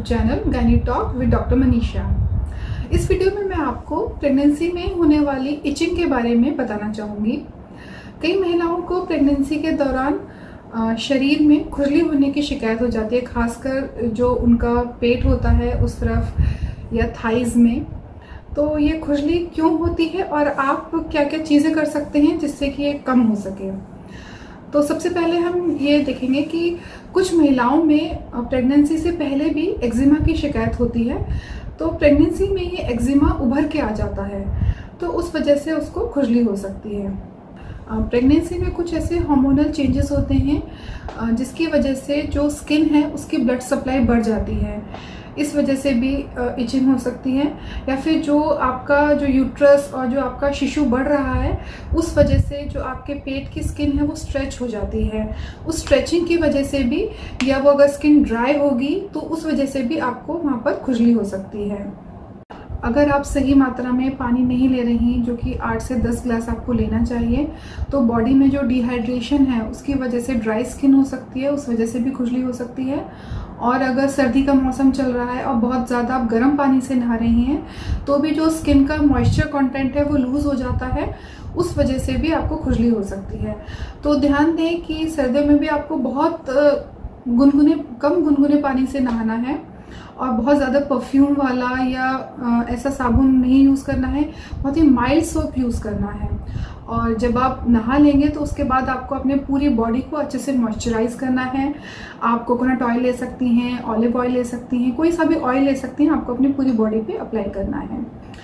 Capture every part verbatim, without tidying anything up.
Channel gynae talk with doctor Manisha. इस वीडियो में मैं आपको प्रेगनेंसी में होने वाली इचिंग के बारे में बताना चाहूँगी। कई महिलाओं को प्रेगनेंसी के दौरान शरीर में खुजली होने की शिकायत हो जाती है, खासकर जो उनका पेट होता है उस तरफ या थाइज में। तो ये खुजली क्यों होती है और आप क्या क्या चीज़ें कर सकते हैं जिससे कि ये कम हो सके। तो सबसे पहले हम ये देखेंगे कि कुछ महिलाओं में प्रेगनेंसी से पहले भी एक्जिमा की शिकायत होती है। तो प्रेगनेंसी में ये एक्जिमा उभर के आ जाता है, तो उस वजह से उसको खुजली हो सकती है। प्रेगनेंसी में कुछ ऐसे हार्मोनल चेंजेस होते हैं जिसकी वजह से जो स्किन है उसकी ब्लड सप्लाई बढ़ जाती है, इस वजह से भी इचिंग हो सकती है। या फिर जो आपका जो यूट्रस और जो आपका शिशु बढ़ रहा है उस वजह से जो आपके पेट की स्किन है वो स्ट्रेच हो जाती है, उस स्ट्रेचिंग की वजह से भी, या वो अगर स्किन ड्राई होगी तो उस वजह से भी आपको वहाँ पर खुजली हो सकती है। अगर आप सही मात्रा में पानी नहीं ले रही, जो कि आठ से दस ग्लास आपको लेना चाहिए, तो बॉडी में जो डिहाइड्रेशन है उसकी वजह से ड्राई स्किन हो सकती है, उस वजह से भी खुजली हो सकती है। और अगर सर्दी का मौसम चल रहा है और बहुत ज़्यादा आप गर्म पानी से नहा रही हैं तो भी जो स्किन का मॉइस्चर कंटेंट है वो लूज़ हो जाता है, उस वजह से भी आपको खुजली हो सकती है। तो ध्यान दें कि सर्दियों में भी आपको बहुत गुनगुने कम गुनगुने पानी से नहाना है और बहुत ज़्यादा परफ्यूम वाला या ऐसा साबुन नहीं यूज़ करना है, बहुत ही माइल्ड सोप यूज़ करना है। और जब आप नहा लेंगे तो उसके बाद आपको अपने पूरी बॉडी को अच्छे से मॉइस्चराइज करना है। आप कोकोनट ऑयल ले सकती हैं, ऑलिव ऑयल ले सकती हैं, कोई सा भी ऑयल ले सकती हैं, आपको अपनी पूरी बॉडी पे अप्लाई करना है।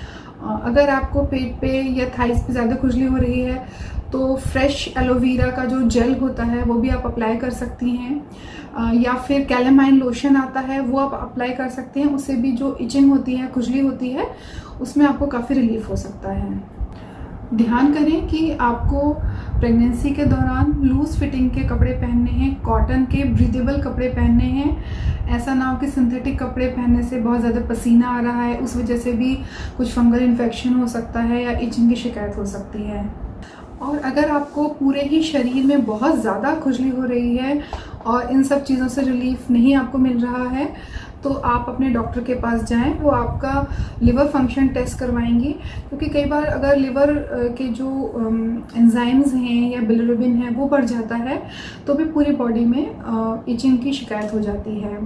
अगर आपको पेट पे या थाइस पे ज़्यादा खुजली हो रही है तो फ्रेश एलोवेरा का जो जेल होता है वो भी आप अप्लाई कर सकती हैं, या फिर कैलेमाइन लोशन आता है वो आप अप्लाई कर सकते हैं। उससे भी जो इचिंग होती है, खुजली होती है, उसमें आपको काफ़ी रिलीफ हो सकता है। ध्यान करें कि आपको प्रेगनेंसी के दौरान लूज फिटिंग के कपड़े पहनने हैं, कॉटन के ब्रीदेबल कपड़े पहनने हैं। ऐसा ना हो कि सिंथेटिक कपड़े पहनने से बहुत ज़्यादा पसीना आ रहा है, उस वजह से भी कुछ फंगल इन्फेक्शन हो सकता है या इचिंग की शिकायत हो सकती है। और अगर आपको पूरे ही शरीर में बहुत ज़्यादा खुजली हो रही है और इन सब चीज़ों से रिलीफ नहीं आपको मिल रहा है तो आप अपने डॉक्टर के पास जाएं, वो आपका लिवर फंक्शन टेस्ट करवाएंगी। क्योंकि कई बार अगर लिवर के जो एंजाइम्स हैं या बिलिरुबिन है वो बढ़ जाता है तो भी पूरी बॉडी में इचिंग की शिकायत हो जाती है।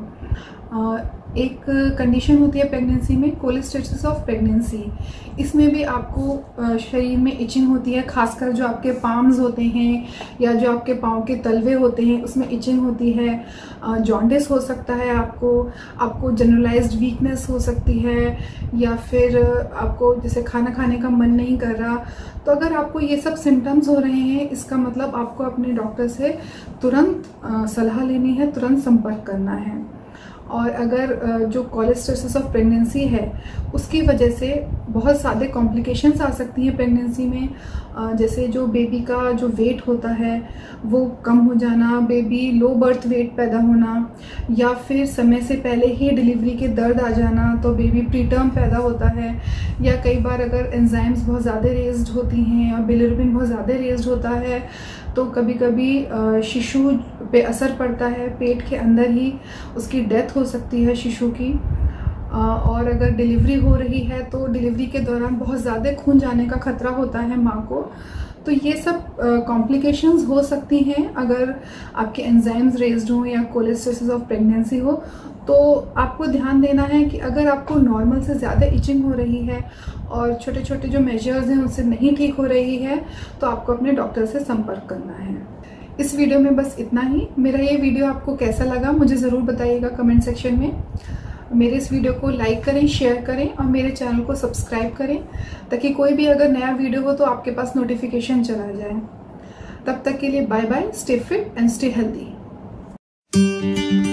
एक कंडीशन होती है प्रेगनेंसी में, कोलेस्टेसिस ऑफ प्रेगनेंसी। इसमें भी आपको शरीर में इचिंग होती है, खासकर जो आपके पाम्स होते हैं या जो आपके पाँव के तलवे होते हैं उसमें इचिंग होती है। जॉन्डिस हो सकता है, आपको आपको जनरलाइज्ड वीकनेस हो सकती है, या फिर आपको जैसे खाना खाने का मन नहीं कर रहा। तो अगर आपको ये सब सिम्टम्स हो रहे हैं इसका मतलब आपको अपने डॉक्टर से तुरंत सलाह लेनी है, तुरंत संपर्क करना है। और अगर जो कोलेस्टेसिस ऑफ प्रेगनेंसी है उसकी वजह से बहुत सारे कॉम्प्लिकेशंस आ सकती हैं प्रेगनेंसी में, जैसे जो बेबी का जो वेट होता है वो कम हो जाना, बेबी लो बर्थ वेट पैदा होना, या फिर समय से पहले ही डिलीवरी के दर्द आ जाना, तो बेबी प्रीटर्म पैदा होता है। या कई बार अगर एंजाइम्स बहुत ज़्यादा रेज्ड होती हैं और बिलिरुबिन बहुत ज़्यादा रेज्ड होता है तो कभी कभी शिशु पे असर पड़ता है, पेट के अंदर ही उसकी डेथ हो सकती है शिशु की। और अगर डिलीवरी हो रही है तो डिलीवरी के दौरान बहुत ज़्यादा खून जाने का खतरा होता है माँ को। तो ये सब कॉम्प्लिकेशंस हो सकती हैं अगर आपके एंजाइम्स रेज्ड हों या कोलेस्टेसिस ऑफ प्रेगनेंसी हो। तो आपको ध्यान देना है कि अगर आपको नॉर्मल से ज़्यादा इचिंग हो रही है और छोटे छोटे जो मेजर्स हैं उनसे नहीं ठीक हो रही है तो आपको अपने डॉक्टर से संपर्क करना है। इस वीडियो में बस इतना ही। मेरा ये वीडियो आपको कैसा लगा मुझे ज़रूर बताइएगा कमेंट सेक्शन में। मेरे इस वीडियो को लाइक करें, शेयर करें और मेरे चैनल को सब्सक्राइब करें ताकि कोई भी अगर नया वीडियो हो तो आपके पास नोटिफिकेशन चला जाए। तब तक के लिए bye bye, stay fit and stay healthy.